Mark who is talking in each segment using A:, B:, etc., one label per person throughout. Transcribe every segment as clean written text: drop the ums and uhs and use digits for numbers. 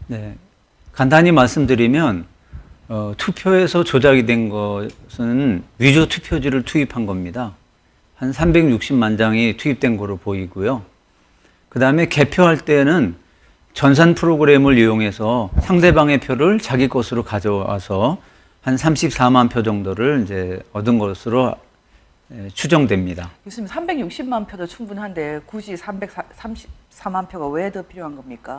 A: 네, 간단히 말씀드리면 투표에서 조작이 된 것은 위조 투표지를 투입한 겁니다. 한 360만 장이 투입된 거로 보이고요. 그 다음에 개표할 때는 전산 프로그램을 이용해서 상대방의 표를 자기 것으로 가져와서 한 34만 표 정도를 이제 얻은 것으로 추정됩니다.
B: 교수님, 360만 표도 충분한데 굳이 334만 표가 왜 더 필요한 겁니까?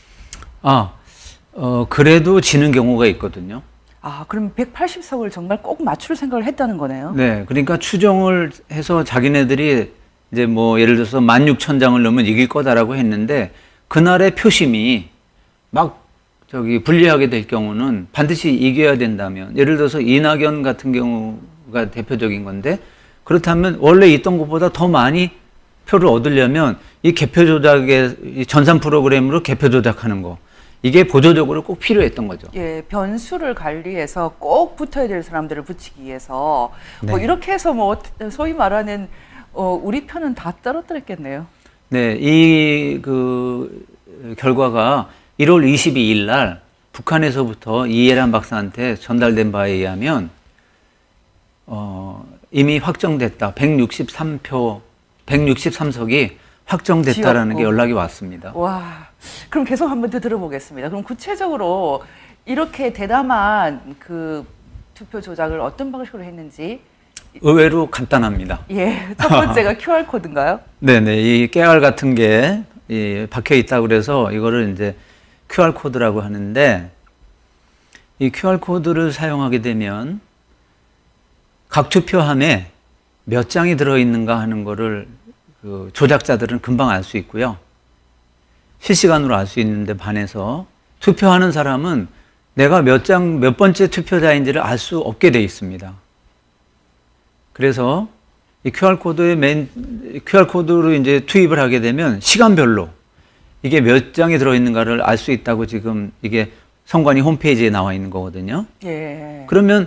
A: 그래도 지는 경우가 있거든요.
B: 그럼 180석을 정말 꼭 맞출 생각을 했다는 거네요?
A: 네, 그러니까 추정을 해서 자기네들이 이제 뭐 예를 들어서 16,000장을 넣으면 이길 거다라고 했는데 그날의 표심이 막 불리하게 될 경우는 반드시 이겨야 된다면, 예를 들어서 이낙연 같은 경우가 대표적인 건데, 그렇다면 원래 있던 것보다 더 많이 표를 얻으려면 이 개표 조작의 이 전산 프로그램으로 개표 조작하는 거, 이게 보조적으로 꼭 필요했던 거죠.
B: 예, 변수를 관리해서 꼭 붙어야 될 사람들을 붙이기 위해서
A: 네.
B: 뭐 이렇게 해서 뭐 소위 말하는 우리 편은 다 떨어뜨렸겠네요.
A: 네, 이 결과가 1월 22일 날 북한에서부터 이해란 박사한테 전달된 바에 의하면 이미 확정됐다. 163석이 확정됐다라는 게 연락이 왔습니다.
B: 와, 그럼 계속 한번 더 들어보겠습니다. 그럼 구체적으로 이렇게 대담한 그 투표 조작을 어떤 방식으로 했는지.
A: 의외로 간단합니다.
B: 예, 첫 번째가 QR코드인가요?
A: 네네, 이 깨알 같은 게 박혀 있다고 그래서 이거를 이제 QR코드라고 하는데, 이 QR코드를 사용하게 되면 각 투표함에 몇 장이 들어있는가 하는 거를 조작자들은 금방 알 수 있고요. 실시간으로 알 수 있는데 반해서 투표하는 사람은 내가 몇 번째 투표자인지를 알 수 없게 돼 있습니다. 그래서 이 QR코드로 이제 투입을 하게 되면 시간별로 이게 몇 장이 들어있는가를 알 수 있다고 지금 이게 선관위 홈페이지에 나와 있는 거거든요.
B: 예.
A: 그러면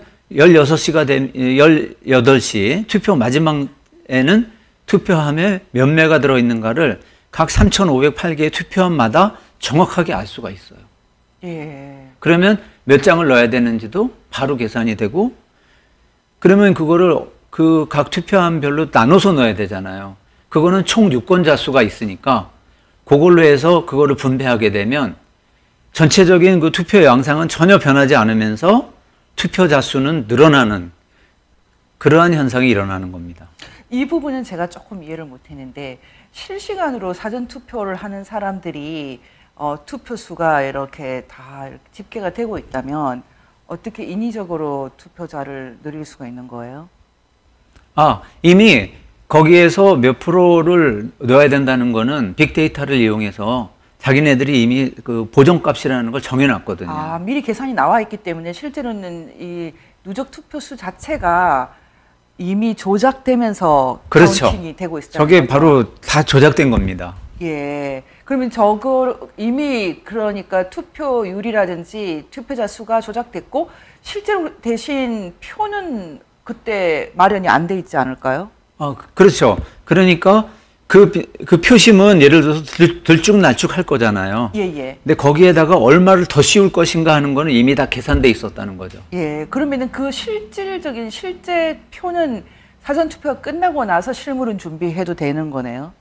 A: 18시 투표 마지막에는 투표함에 몇 매가 들어있는가를 각 3,508개의 투표함마다 정확하게 알 수가 있어요.
B: 예.
A: 그러면 몇 장을 넣어야 되는지도 바로 계산이 되고, 그러면 그거를 그 각 투표함별로 나눠서 넣어야 되잖아요. 그거는 총 유권자 수가 있으니까 그걸로 해서 그거를 분배하게 되면 전체적인 그 투표 양상은 전혀 변하지 않으면서 투표자 수는 늘어나는 그러한 현상이 일어나는 겁니다.
B: 이 부분은 제가 조금 이해를 못했는데, 실시간으로 사전 투표를 하는 사람들이 투표 수가 이렇게 다 집계가 되고 있다면 어떻게 인위적으로 투표자를 늘릴 수가 있는 거예요?
A: 이미 거기에서 몇 프로를 넣어야 된다는 거는 빅데이터를 이용해서 자기네들이 이미 그 보정값이라는 걸 정해놨거든요.
B: 미리 계산이 나와 있기 때문에 실제로는 이 누적 투표수 자체가 이미 조작되면서
A: 그렇죠.
B: 카운팅이 되고 있어요.
A: 저게 바로 다 조작된 겁니다.
B: 예. 그러면 저거 이미 그러니까 투표율이라든지 투표자 수가 조작됐고 실제로 대신 표는 그때 마련이 안 돼 있지 않을까요?
A: 그렇죠. 그러니까 그 표심은 예를 들어서 들쭉날쭉 할 거잖아요.
B: 예.
A: 근데 거기에다가 얼마를 더 씌울 것인가 하는 거는 이미 다 계산돼 있었다는 거죠.
B: 예. 그러면은 그 실질적인 실제 표는 사전 투표가 끝나고 나서 실물은 준비해도 되는 거네요.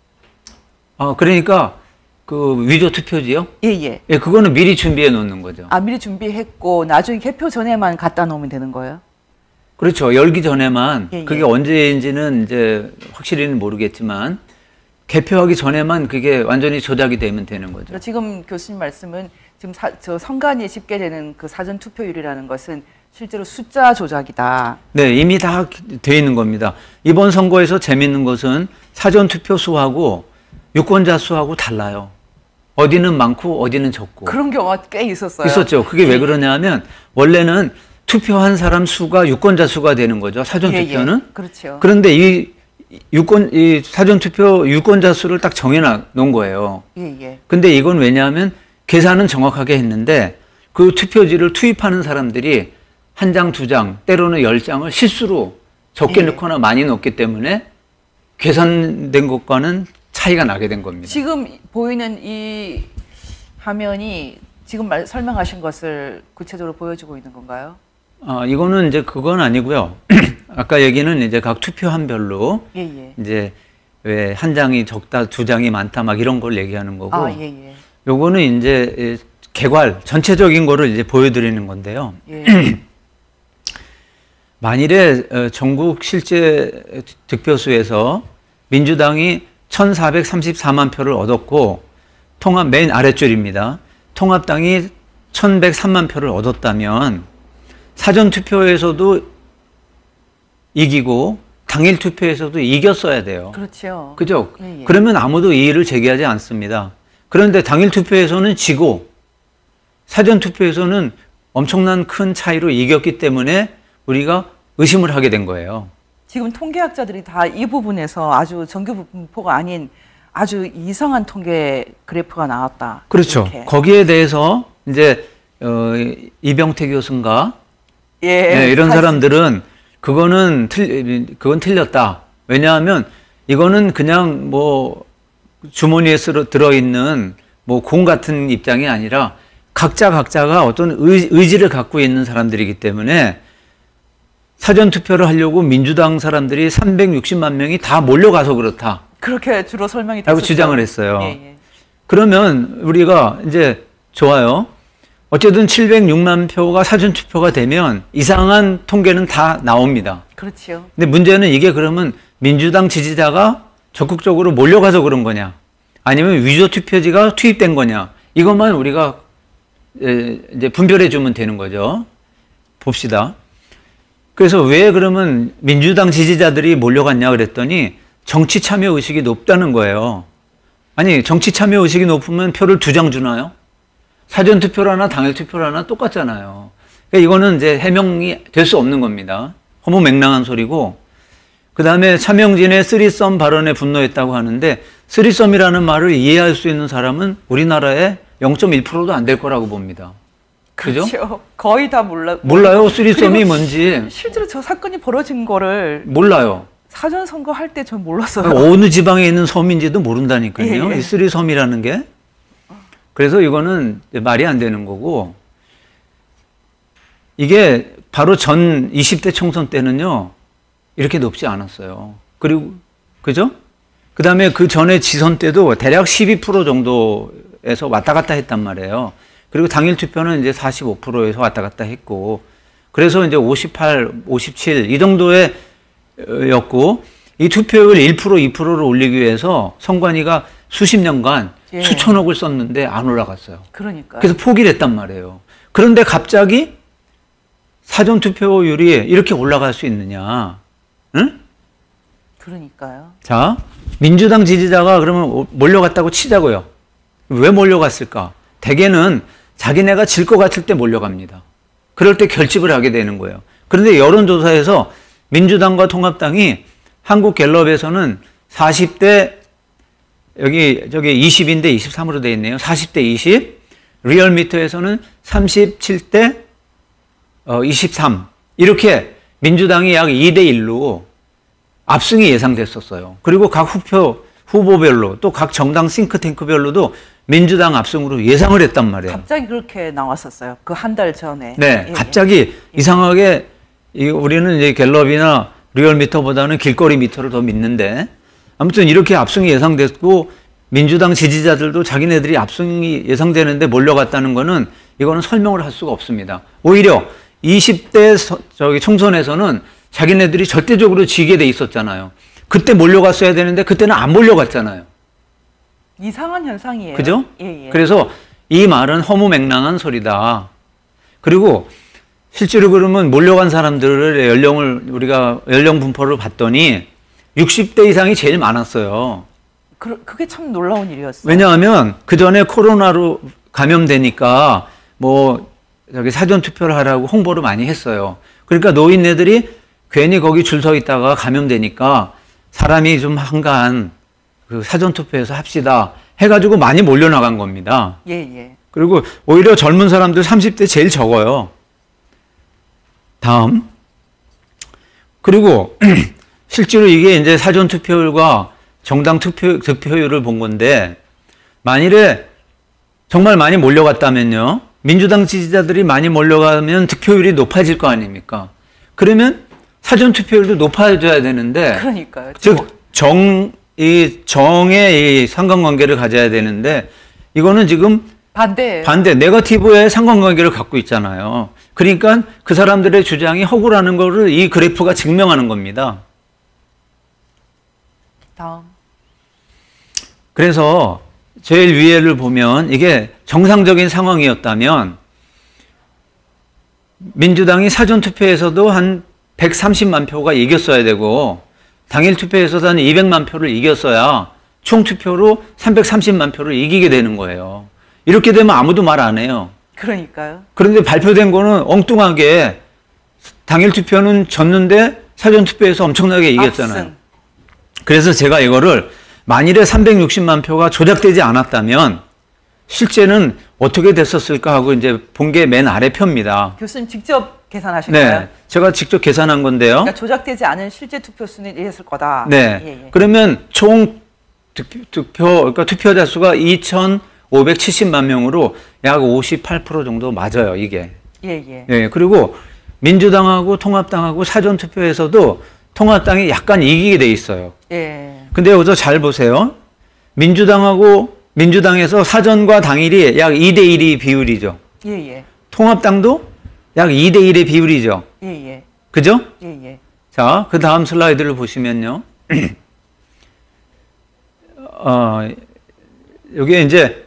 A: 그러니까 그 위조 투표지요?
B: 예.
A: 예, 그거는 미리 준비해 놓는 거죠.
B: 미리 준비했고 나중에 개표 전에만 갖다 놓으면 되는 거예요?
A: 그렇죠. 열기 전에만,
B: 예.
A: 그게 언제인지는 이제 확실히는 모르겠지만 개표하기 전에만 그게 완전히 조작이 되면 되는 거죠.
B: 지금 교수님 말씀은 지금 저 선관위에 집계되는 그 사전 투표율이라는 것은 실제로 숫자 조작이다.
A: 네, 이미 다 돼 있는 겁니다. 이번 선거에서 재밌는 것은 사전 투표 수하고 유권자 수하고 달라요. 어디는 많고 어디는 적고.
B: 그런 경우가 꽤 있었어요.
A: 있었죠. 그게 왜 그러냐면 원래는 투표한 사람 수가 유권자 수가 되는 거죠. 사전 투표는.
B: 그렇죠.
A: 그런데 이 사전 투표 유권자 수를 딱 정해 놓은 거예요.
B: 예.
A: 근데 이건 왜냐하면 계산은 정확하게 했는데 그 투표지를 투입하는 사람들이 한 장, 두 장, 때로는 10장을 실수로 적게 넣거나 많이 넣기 때문에 계산된 것과는 차이가 나게 된 겁니다.
B: 지금 보이는 이 화면이 지금 설명하신 것을 구체적으로 보여주고 있는 건가요?
A: 이거는 이제 그건 아니고요. 아까 얘기는 이제 각 투표함별로
B: 예, 예.
A: 이제 왜 한 장이 적다, 두 장이 많다 막 이런 걸 얘기하는 거고.
B: 예, 예.
A: 요거는 이제 개괄 전체적인 거를 이제 보여드리는 건데요.
B: 예.
A: 만일에 전국 실제 득표수에서 민주당이 1,434만 표를 얻었고 통합 맨 아랫줄입니다. 통합당이 1,103만 표를 얻었다면 사전 투표에서도 이기고 당일 투표에서도 이겼어야 돼요.
B: 그렇죠.
A: 그죠?
B: 예, 예.
A: 그러면 아무도 이의를 제기하지 않습니다. 그런데 당일 투표에서는 지고 사전 투표에서는 엄청난 큰 차이로 이겼기 때문에 우리가 의심을 하게 된 거예요.
B: 지금 통계학자들이 다 이 부분에서 아주 정규 분포가 아닌 아주 이상한 통계 그래프가 나왔다.
A: 그렇죠.
B: 이렇게.
A: 거기에 대해서 이제 이병태 교수인가
B: 예,
A: 이런 사람들은 그건 틀렸다. 왜냐하면 이거는 그냥 뭐 주머니에 들어있는 뭐 공 같은 입장이 아니라 각자가 어떤 의지를 갖고 있는 사람들이기 때문에 사전 투표를 하려고 민주당 사람들이 360만 명이 다 몰려가서 그렇다.
B: 그렇게 주로 설명이
A: 라고
B: 됐었죠.
A: 주장을 했어요.
B: 예, 예.
A: 그러면 우리가 이제 좋아요. 어쨌든 706만 표가 사전 투표가 되면 이상한 통계는 다 나옵니다.
B: 그렇죠.
A: 근데 문제는 이게 그러면 민주당 지지자가 적극적으로 몰려가서 그런 거냐? 아니면 위조 투표지가 투입된 거냐? 이것만 우리가 이제 분별해 주면 되는 거죠. 봅시다. 그래서 왜 그러면 민주당 지지자들이 몰려갔냐 그랬더니 정치 참여 의식이 높다는 거예요. 아니, 정치 참여 의식이 높으면 표를 2장 주나요? 사전 투표라나 당일 투표라나 똑같잖아요. 그러니까 이거는 이제 해명이 될 수 없는 겁니다. 허무맹랑한 소리고, 그 다음에 차명진의 쓰리썸 발언에 분노했다고 하는데, 쓰리썸이라는 말을 이해할 수 있는 사람은 우리나라에 0.1%도 안 될 거라고 봅니다. 그죠?
B: 그렇죠. 거의 다
A: 몰라요. 쓰리썸이 뭔지.
B: 실제로 저 사건이 벌어진 거를
A: 몰라요.
B: 사전 선거 할 때 전 몰랐어요.
A: 어느 지방에 있는 섬인지도 모른다니까요.
B: 예, 예.
A: 이 쓰리섬이라는 게. 그래서 이거는 말이 안 되는 거고, 이게 바로 전 20대 총선 때는요, 이렇게 높지 않았어요. 그리고, 그죠? 그 다음에 그 전에 지선 때도 대략 12% 정도에서 왔다 갔다 했단 말이에요. 그리고 당일 투표는 이제 45%에서 왔다 갔다 했고, 그래서 이제 58, 57 이 정도의 였고, 이 투표율 1%, 2%를 올리기 위해서 선관위가 수십 년간
B: 예.
A: 수천억을 썼는데 안 올라갔어요.
B: 그러니까요.
A: 그래서 포기를 했단 말이에요. 그런데 갑자기 사전 투표율이 이렇게 올라갈 수 있느냐? 응?
B: 그러니까요.
A: 자, 민주당 지지자가 그러면 몰려갔다고 치자고요. 왜 몰려갔을까? 대개는 자기네가 질 것 같을 때 몰려갑니다. 그럴 때 결집을 하게 되는 거예요. 그런데 여론조사에서 민주당과 통합당이 한국 갤럽에서는 40대 저기 20인데 23으로 되어 있네요. 40대 20. 리얼미터에서는 37대 23. 이렇게 민주당이 약 2대 1로 압승이 예상됐었어요. 그리고 각 후보별로 또 각 정당 싱크탱크별로도 민주당 압승으로 예상을 했단 말이에요.
B: 갑자기 그렇게 나왔었어요. 그 한 달 전에.
A: 네,
B: 예,
A: 갑자기
B: 예.
A: 이상하게 우리는 이제 갤럽이나 리얼미터보다는 길거리 미터를 더 믿는데 아무튼 이렇게 압승이 예상됐고 민주당 지지자들도 자기네들이 압승이 예상되는데 몰려갔다는 거는 이거는 설명을 할 수가 없습니다. 오히려 20대 총선에서는 자기네들이 절대적으로 지게 돼 있었잖아요. 그때 몰려갔어야 되는데 그때는 안 몰려갔잖아요.
B: 이상한 현상이에요.
A: 그죠?
B: 예, 예.
A: 그래서 이 말은 허무맹랑한 소리다. 그리고 실제로 그러면 몰려간 사람들의 우리가 연령 분포를 봤더니 60대 이상이 제일 많았어요.
B: 그게 참 놀라운 일이었어요.
A: 왜냐하면 그 전에 코로나로 감염되니까 사전 투표를 하라고 홍보를 많이 했어요. 그러니까 노인네들이 괜히 거기 줄 서 있다가 감염되니까 사람이 좀 한가한 그 사전 투표에서 합시다 해가지고 많이 몰려나간 겁니다.
B: 예, 예.
A: 그리고 오히려 젊은 사람들 30대 제일 적어요. 다음. 그리고 실제로 이게 이제 사전 투표율과 정당 득표율을 본 건데 만일에 정말 많이 몰려갔다면요. 민주당 지지자들이 많이 몰려가면 득표율이 높아질 거 아닙니까? 그러면 사전 투표율도 높아져야 되는데,
B: 그러니까요.
A: 즉 이 정의 이 상관관계를 가져야 되는데 이거는 지금
B: 반대
A: 네거티브의 상관관계를 갖고 있잖아요. 그러니까 그 사람들의 주장이 허구라는 거를 이 그래프가 증명하는 겁니다.
B: 다음.
A: 그래서 제일 위에를 보면 이게 정상적인 상황이었다면 민주당이 사전투표에서도 한 130만 표가 이겼어야 되고 당일 투표에서도 한 200만 표를 이겼어야 총 투표로 330만 표를 이기게 되는 거예요. 이렇게 되면 아무도 말 안 해요.
B: 그러니까요.
A: 그런데 발표된 거는 엉뚱하게 당일 투표는 졌는데 사전 투표에서 엄청나게 이겼잖아요.
B: 압승.
A: 그래서 제가 이거를 만일에 360만 표가 조작되지 않았다면 실제는 어떻게 됐었을까 하고 이제 본 게 맨 아래 표입니다.
B: 교수님 직접 계산하신 거예요?
A: 네, 제가 직접 계산한 건데요.
B: 그러니까 조작되지 않은 실제 투표 수는 이랬을 거다.
A: 네,
B: 예.
A: 그러면 총 그러니까 투표자 수가 2,570만 명으로 약 58% 정도 맞아요, 이게.
B: 예.
A: 예, 그리고 민주당하고 통합당하고 사전 투표에서도 통합당이 약간 이기게 돼 있어요.
B: 예.
A: 근데 여기서 잘 보세요. 민주당에서 사전과 당일이 약 2대1이 비율이죠.
B: 예.
A: 통합당도 약 2대1의 비율이죠.
B: 예.
A: 그죠?
B: 예.
A: 자, 그 다음 슬라이드를 보시면요. 여기에 이제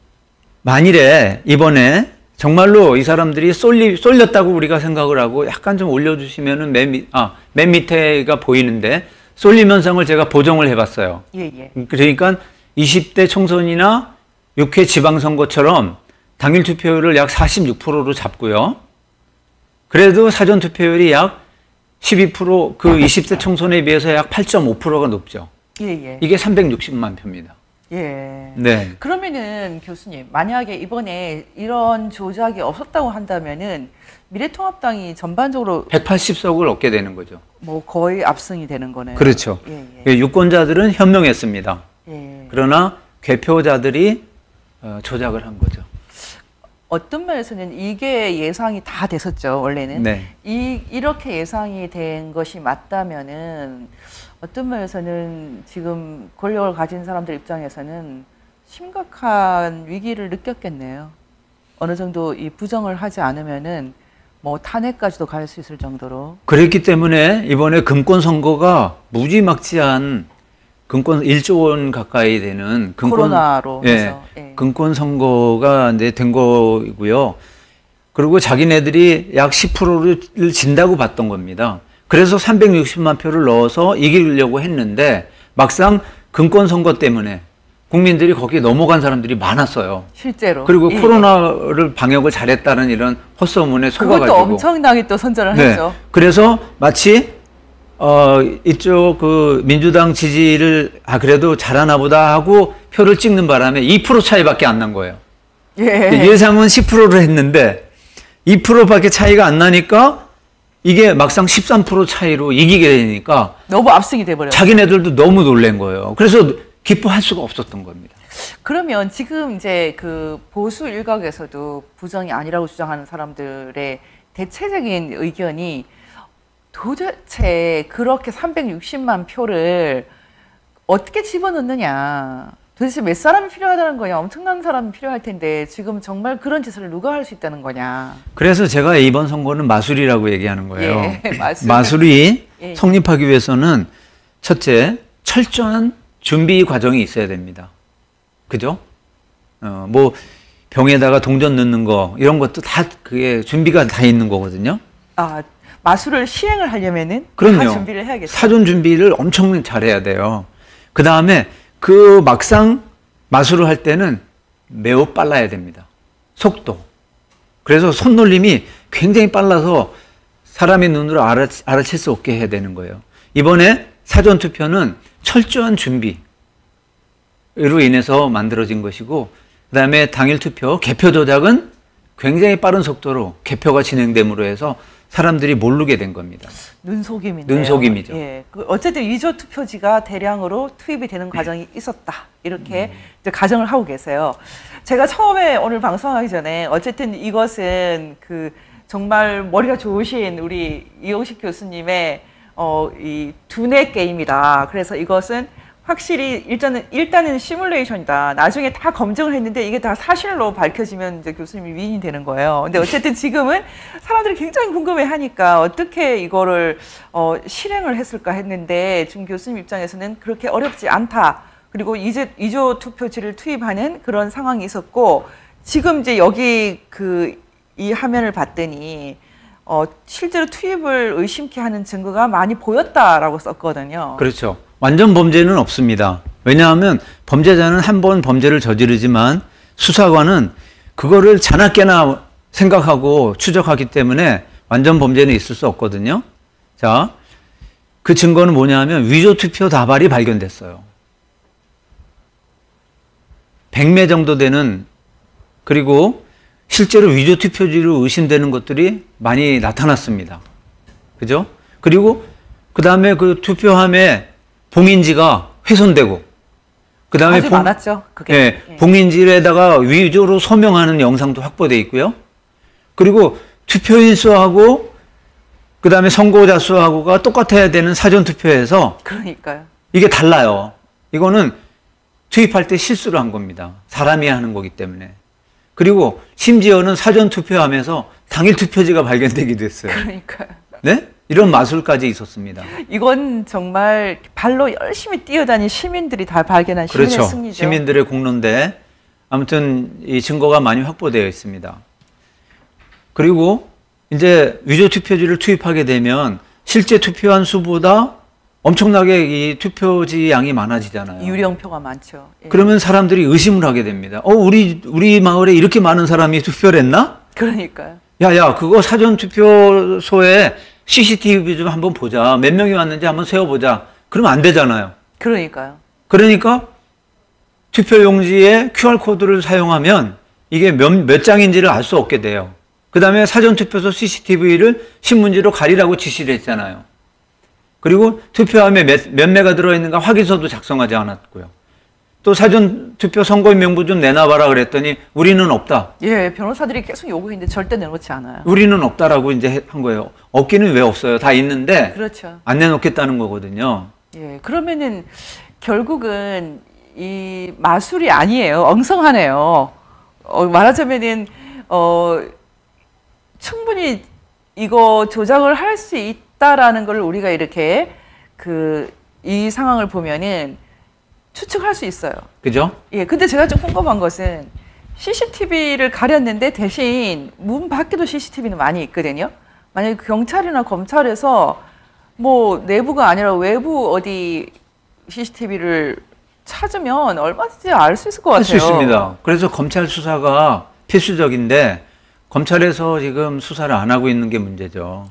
A: 만일에 이번에 정말로 이 사람들이 쏠렸다고 우리가 생각을 하고 약간 좀 올려주시면은 맨 밑에가 보이는데 쏠림 현상을 제가 보정을 해봤어요.
B: 예.
A: 그러니까 20대 총선이나 6회 지방선거처럼 당일 투표율을 약 46%로 잡고요. 그래도 사전 투표율이 약 12%, 그 20대 총선에 비해서 약 8.5%가 높죠.
B: 예.
A: 이게 360만 표입니다.
B: 예.
A: 네.
B: 그러면은 교수님, 만약에 이번에 이런 조작이 없었다고 한다면은 미래통합당이 전반적으로
A: 180석을 얻게 되는 거죠.
B: 뭐 거의 압승이 되는 거네요.
A: 그렇죠.
B: 예.
A: 유권자들은 현명했습니다.
B: 예.
A: 그러나 개표자들이 조작을 한 거죠.
B: 어떤 면에서는 이게 예상이 다 됐었죠, 원래는.
A: 네.
B: 이렇게 예상이 된 것이 맞다면은 어떤 면에서는 지금 권력을 가진 사람들 입장에서는 심각한 위기를 느꼈겠네요. 어느 정도 이 부정을 하지 않으면은 뭐 탄핵까지도 갈 수 있을 정도로.
A: 그랬기 때문에 이번에 금권 선거가 무지막지한 금권 1조 원 가까이 되는
B: 코로나로 해서. 예.
A: 금권 선거가 이제 된 거고요. 그리고 자기네들이 약 10%를 진다고 봤던 겁니다. 그래서 360만 표를 넣어서 이기려고 했는데 막상 금권 선거 때문에 국민들이 거기에 넘어간 사람들이 많았어요.
B: 실제로.
A: 그리고 코로나를 방역을 잘했다는 이런 헛소문에 속아가지고.
B: 그것도 엄청나게 또 선전을 했죠.
A: 그래서 마치 이쪽 그 민주당 지지를 그래도 잘하나 보다 하고 표를 찍는 바람에 2% 차이밖에 안 난 거예요. 예상은 10%를 했는데 2%밖에 차이가 안 나니까 이게 막상 13% 차이로 이기게 되니까
B: 너무 압승이 돼버렸어요.
A: 자기네들도 너무 놀란 거예요. 그래서 기뻐할 수가 없었던 겁니다.
B: 그러면 지금 이제 그 보수 일각에서도 부정이 아니라고 주장하는 사람들의 대체적인 의견이 도대체 그렇게 360만 표를 어떻게 집어넣느냐. 도대체 몇 사람이 필요하다는 거냐. 엄청난 사람이 필요할 텐데 지금 정말 그런 짓을 누가 할 수 있다는 거냐.
A: 그래서 제가 이번 선거는 마술이라고 얘기하는 거예요.
B: 예,
A: 마술이
B: 예.
A: 성립하기 위해서는 첫째, 철저한 준비 과정이 있어야 됩니다. 그죠? 뭐 병에다가 동전 넣는 거 이런 것도 다 그게 준비가 다 있는 거거든요.
B: 마술을 시행을 하려면은
A: 그럼요.
B: 다 준비를 해야겠죠.
A: 사전 준비를 엄청 잘해야 돼요. 그 다음에 그 막상 마술을 할 때는 매우 빨라야 됩니다. 속도. 그래서 손놀림이 굉장히 빨라서 사람의 눈으로 알아챌 수 없게 해야 되는 거예요. 이번에 사전 투표는 철저한 준비로 인해서 만들어진 것이고, 그 다음에 당일 투표, 개표 조작은 굉장히 빠른 속도로 개표가 진행됨으로 해서 사람들이 모르게 된 겁니다.
B: 눈속임인데요.
A: 눈속임이죠.
B: 예. 어쨌든 위조 투표지가 대량으로 투입이 되는 과정이 있었다. 이렇게 이제 가정을 하고 계세요. 제가 처음에 오늘 방송하기 전에 어쨌든 이것은 그 정말 머리가 좋으신 우리 이용식 교수님의 이 두뇌 게임이다. 그래서 이것은 확실히 일단은 시뮬레이션이다. 나중에 다 검증을 했는데 이게 다 사실로 밝혀지면 이제 교수님이 위인이 되는 거예요. 근데 어쨌든 지금은 사람들이 굉장히 궁금해 하니까 어떻게 이거를 실행을 했을까 했는데 지금 교수님 입장에서는 그렇게 어렵지 않다. 그리고 이제 이조 투표지를 투입하는 그런 상황이 있었고 지금 이제 여기 이 화면을 봤더니 실제로 투입을 의심케 하는 증거가 많이 보였다라고 썼거든요.
A: 그렇죠. 완전 범죄는 없습니다. 왜냐하면 범죄자는 한 번 범죄를 저지르지만 수사관은 그거를 자나깨나 생각하고 추적하기 때문에 완전 범죄는 있을 수 없거든요. 자, 그 증거는 뭐냐면 위조 투표 다발이 발견됐어요. 100매 정도 되는, 그리고 실제로 위조 투표지로 의심되는 것들이 많이 나타났습니다. 그죠? 그리고 그 다음에 그 투표함에 봉인지가 훼손되고, 그 다음에
B: 아주 많았죠. 그게.
A: 예,
B: 예.
A: 봉인지에다가 위조로 서명하는 영상도 확보되어 있고요. 그리고 투표인 수하고 그 다음에 선고자 수하고가 똑같아야 되는 사전투표에서
B: 그러니까요.
A: 이게 달라요. 이거는 투입할 때 실수를 한 겁니다. 사람이 하는 거기 때문에. 그리고 심지어는 사전투표하면서 당일 투표지가 발견되기도 했어요.
B: 그러니까요.
A: 네? 이런 마술까지 있었습니다.
B: 이건 정말 발로 열심히 뛰어다닌 시민들이 다 발견한 시민의
A: 그렇죠.
B: 승리죠.
A: 시민들의 공로인데 아무튼 이 증거가 많이 확보되어 있습니다. 그리고 이제 위조 투표지를 투입하게 되면 실제 투표한 수보다 엄청나게 이 투표지 양이 많아지잖아요.
B: 유령표가 많죠. 예.
A: 그러면 사람들이 의심을 하게 됩니다. 우리 마을에 이렇게 많은 사람이 투표를 했나?
B: 그러니까요.
A: 야, 그거 사전투표소에 CCTV 좀 한번 보자. 몇 명이 왔는지 한번 세어보자. 그러면 안 되잖아요.
B: 그러니까요.
A: 그러니까 투표용지에 QR코드를 사용하면 이게 몇 장인지를 알 수 없게 돼요. 그 다음에 사전투표소 CCTV를 신문지로 가리라고 지시를 했잖아요. 그리고 투표함에 몇 매가 들어있는가 확인서도 작성하지 않았고요. 또 사전투표 선거인 명부 좀 내놔봐라 그랬더니 우리는 없다.
B: 예, 변호사들이 계속 요구했는데 절대 내놓지 않아요.
A: 우리는 없다라고 이제 한 거예요. 없기는 왜 없어요? 다 있는데
B: 그렇죠.
A: 안 내놓겠다는 거거든요.
B: 예, 그러면은 결국은 이 마술이 아니에요. 엉성하네요. 말하자면은 충분히 이거 조작을 할 수 있다라는 걸 우리가 이렇게 이 상황을 보면은 추측할 수 있어요.
A: 그죠?
B: 예, 근데 제가 좀 궁금한 것은 CCTV를 가렸는데 대신 문 밖에도 CCTV는 많이 있거든요. 만약에 경찰이나 검찰에서 뭐 내부가 아니라 외부 어디 CCTV를 찾으면 얼마든지 알 수 있을 것 같아요.
A: 할 수 있습니다. 그래서 검찰 수사가 필수적인데 검찰에서 지금 수사를 안 하고 있는 게 문제죠.